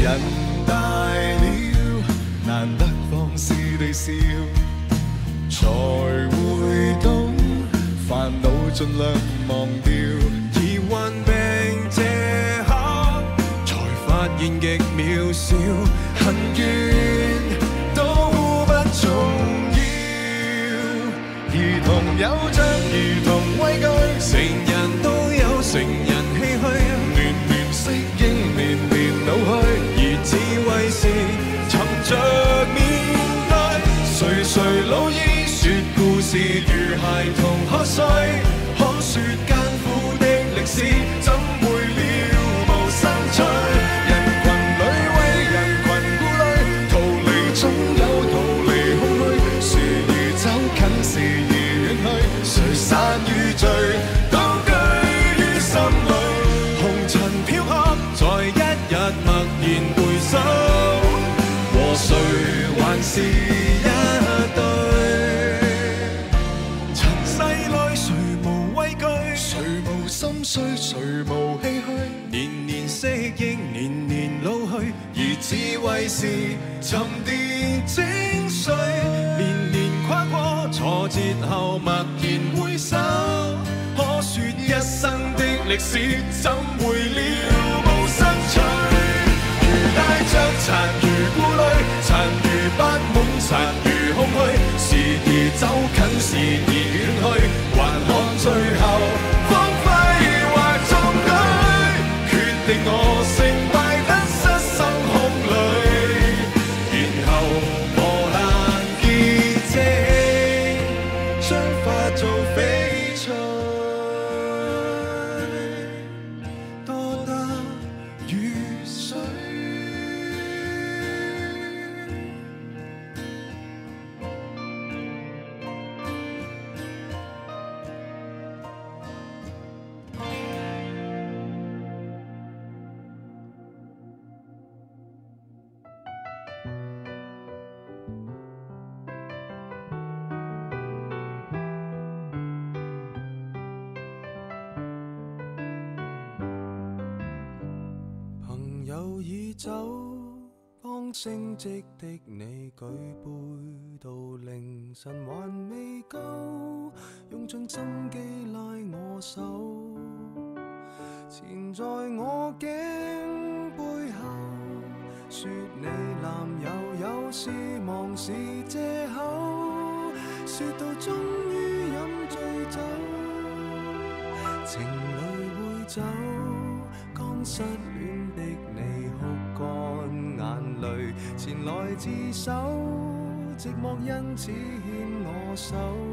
人大了，難得放肆地笑，才會懂煩惱盡量忘掉。而患病這刻，才發現極渺小，恨怨都不重要。兒童有着兒童畏懼，成人都有成人唏噓，年年適應，年年老去，而智慧是沉着面對。垂垂老矣，說故事如孩童喝水，可說艱苦的歷史，怎會了無生趣？人群裏為人群顧慮，逃離總有逃離空虛，時而走近，時而遠去，誰散與聚都居於心裏。紅塵飄泊，在一日默然回首，和誰還是一對？塵世內誰無畏懼，誰無心碎，誰無唏噓，年年適應，年年老去，而智慧是沉澱精髓，年年跨過挫折後默然回首，可說一生的歷史怎會了無生趣？如帶着殘餘顧慮，殘餘不滿，殘餘空虛，時而走近，時而遠去，還看最後光輝或壯舉，決定我成敗得失心空裏，然後磨難結晶，將化做翡翠，多得雨水。朋友已走，剛升職的你舉杯到凌晨還未夠，用盡心機拉我手，纏在我頸背後，說你男友有事忙是藉口，說到終於飲醉酒，情侶會走，剛失戀的你哭乾眼淚，前來自首，寂寞因此牽我手，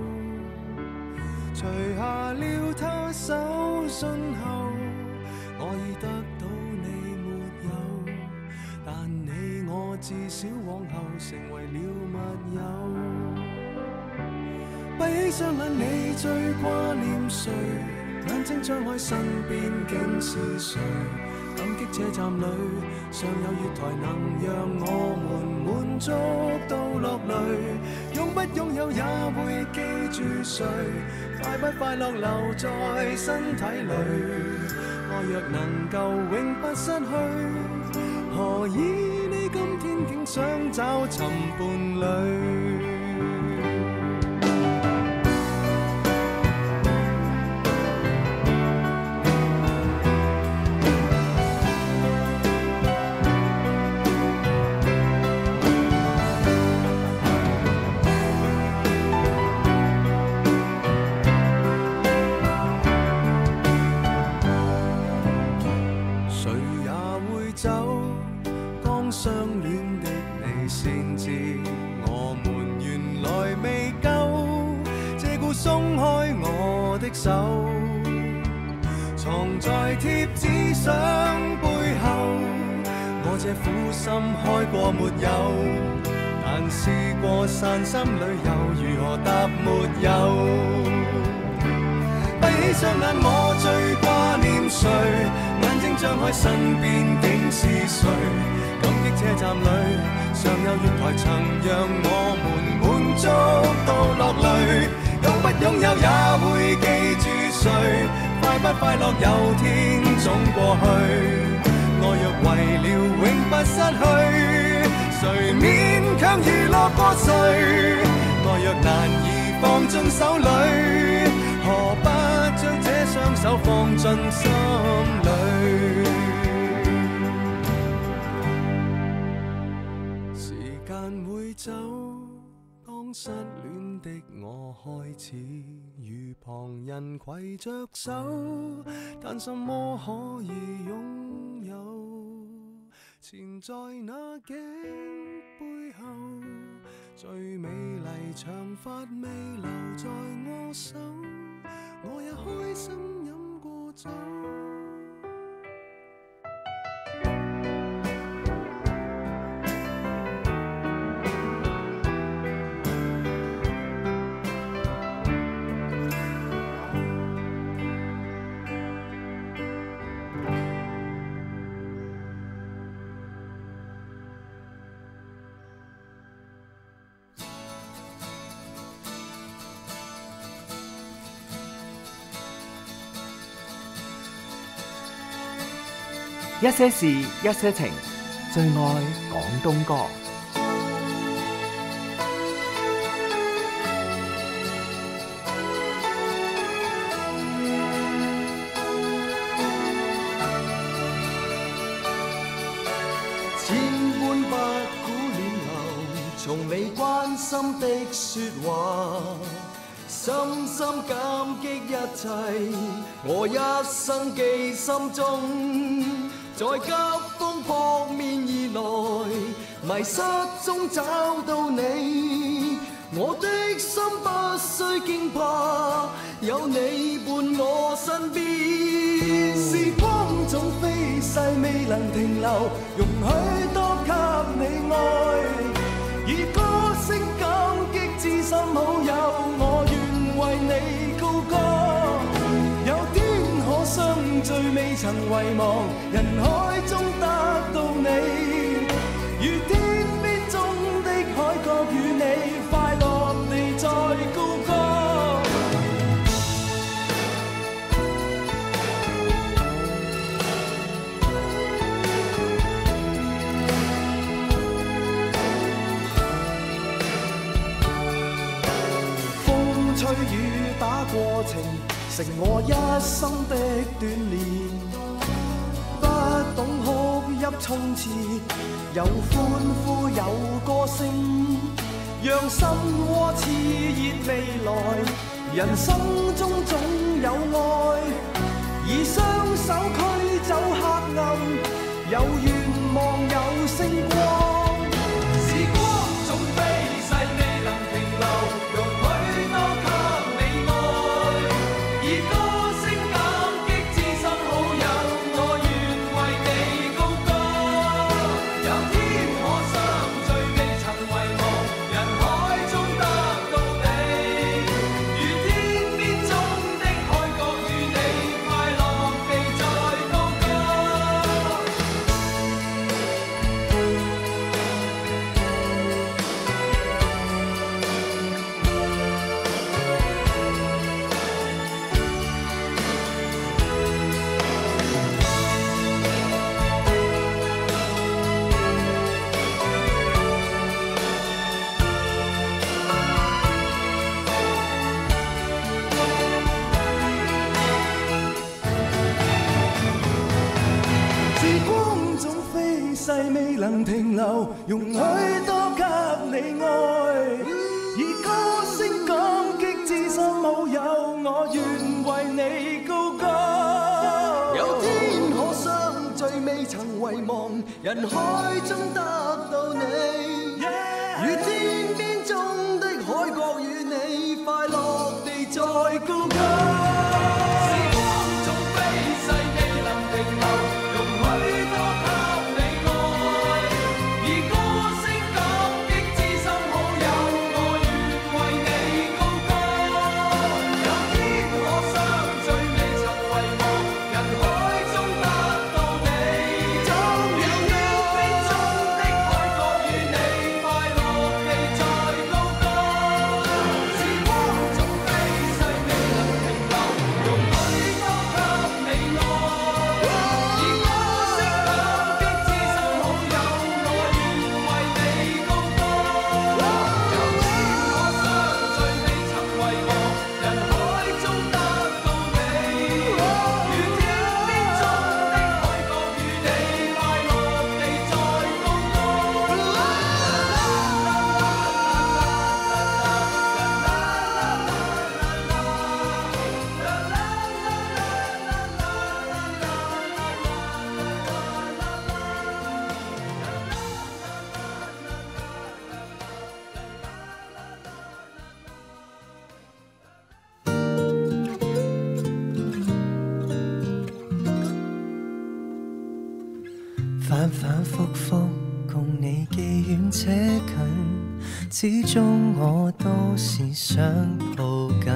除下了他手信後，我已得到你沒有，但你我至少往後成為了密友。閉起雙眼，你最掛念誰？眼睛張開，身邊竟是誰？感激車站裏尚有月台，能讓我們滿足到落淚。擁不擁有也會記住誰？快不快樂留在身體裏？愛若能夠永不失去，何以你今天竟想找尋伴侶？相戀的你先知，我們原來未夠，這故鬆開我的手，藏在貼紙相背後。我這苦心開過沒有，但試過散心旅遊，如何答沒有？閉起雙眼，我最掛念誰？眼睛張開，身邊竟是誰？感激車站裏尚有月台，曾讓我們滿足到落淚。擁不擁有也會記住誰？快不快樂有天總過去。 我若為了永不失去，誰勉強娛樂過誰？愛若難以放進手裏，何不將這雙手放進心裏？時間會走，當失戀的我開始與旁人攜着手，但什麼可以擁有？纏在那頸背後，最美麗長髮未留在我手，我也開心飲過酒。 一些事，一些情，最愛廣東歌。 千般不顧亂流，從未關心的説話，深深感激一切，我一生記心中。在急風撲面而來，迷失中找到你，我的心不需驚怕，有你伴我身邊。時光總飛逝，未能停留，容許多給你愛，以歌聲感激知心好友，我願為你高歌。有天可相聚，未曾遺忘，人海中得到你，如天邊中的海角，與你快樂地再高歌。風吹雨打過程，成我一生的鍛鍊，不懂哭泣衝刺，有歡呼有歌聲，讓心窩熾熱未來，人生中總有愛，以雙手驅走黑暗，有願望有星光。時光總飛逝，未能停留，容許多給你愛。以歌聲感激知心好友，我願為你高歌。有天可相聚，未曾遺忘，人海中得到你，如天邊中的海角，與你快樂地再高歌。時光總飛逝，未能停留，容許多給你愛，以歌聲感激知心好友，我願為你高歌。有天可相聚，未曾遺忘，人海中得到你，如天邊中的海角，與你快樂地再高歌。時光總飛逝，未能停留，容許多給你愛，以歌聲感激知心好友，我願為你高歌。有天可相聚，未曾遺忘，人海中得到你，如天邊中的海角，與你快樂地再高歌。時光總飛逝，未能停留， 反反复复共你既遠且近，始終我都是想抱緊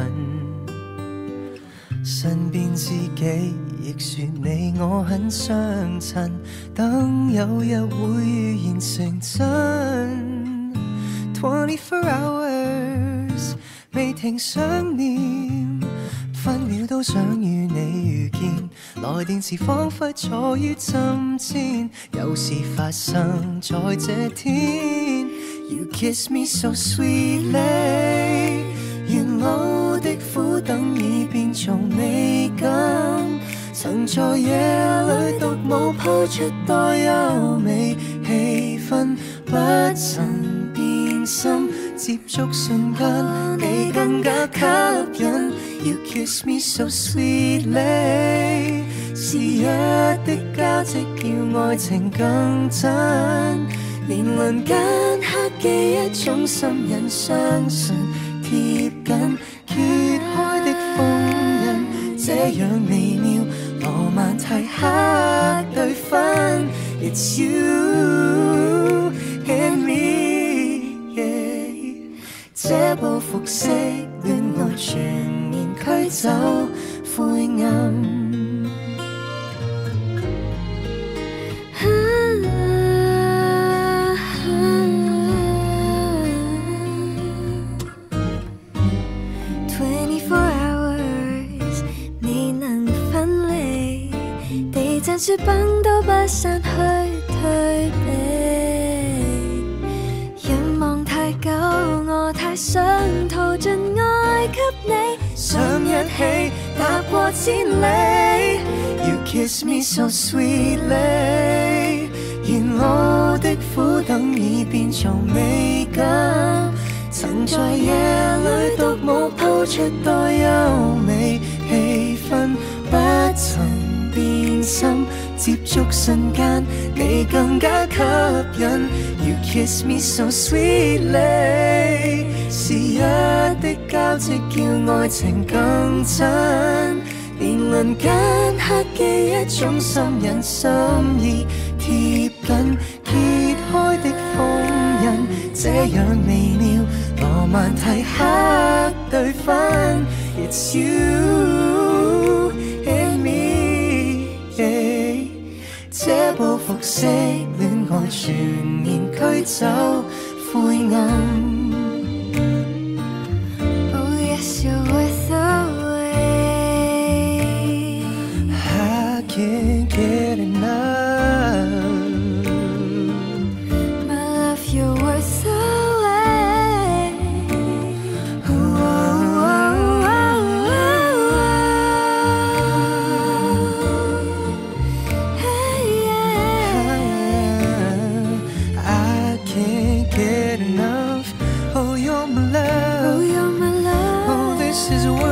身邊知己，亦說你我很相襯，等有日會現成真。24 hours 未停想念，分秒都想與你遇見，來電時彷彿坐於針尖，有事發生在這天。You kiss me so sweetly， 沿路的苦等已變做美感，曾在夜裏獨舞鋪出多優美氣氛，不曾變心，接觸瞬間你更加吸引。You kiss me so sweetly， 是日的交織叫愛情更真，連鄰間刻記一種心癮，相信貼緊揭開的封印，這樣微妙羅曼蒂克對分。It's you and me，yeah， 這報復式戀愛全面驅走灰暗。雪崩都不散去退避，仰望太久，我太想逃進愛給你，想一起踏過千里。You kiss me so sweetly， 沿路的苦等已變做美感，曾在夜裏獨舞鋪出多優美氣氛，不曾變心，接觸瞬間你更加吸引。You kiss me so sweetly， 是日的交織叫愛情更真，連鄰間刻記一種心癮，心意貼緊揭開的封印，這樣微妙羅曼蒂克對分。It's you and me，yeah， 這報復式戀愛全面驅走灰暗。Oh yes you're worth away， I can't get enough， My love you're worth away， oh, oh, oh, oh, hey, yeah. I can't get enough. Oh you're my love, oh, you're my love. Oh this is what